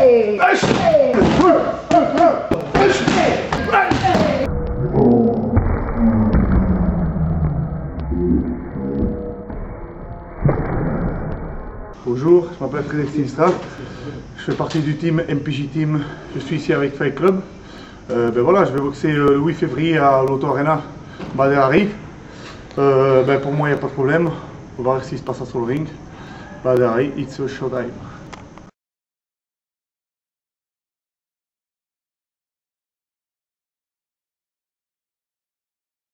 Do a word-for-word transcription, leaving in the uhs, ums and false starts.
Bonjour, je m'appelle Frédéric Sinistral, je fais partie du team M P J Team, je suis ici avec Fight Club. Euh, ben voilà, je vais boxer le huit février à l'Auto Arena, Badr-Hari. Euh, ben pour moi il n'y a pas de problème, on va voir ce qui se passe sur le ring. Badr-Hari, it's a showtime.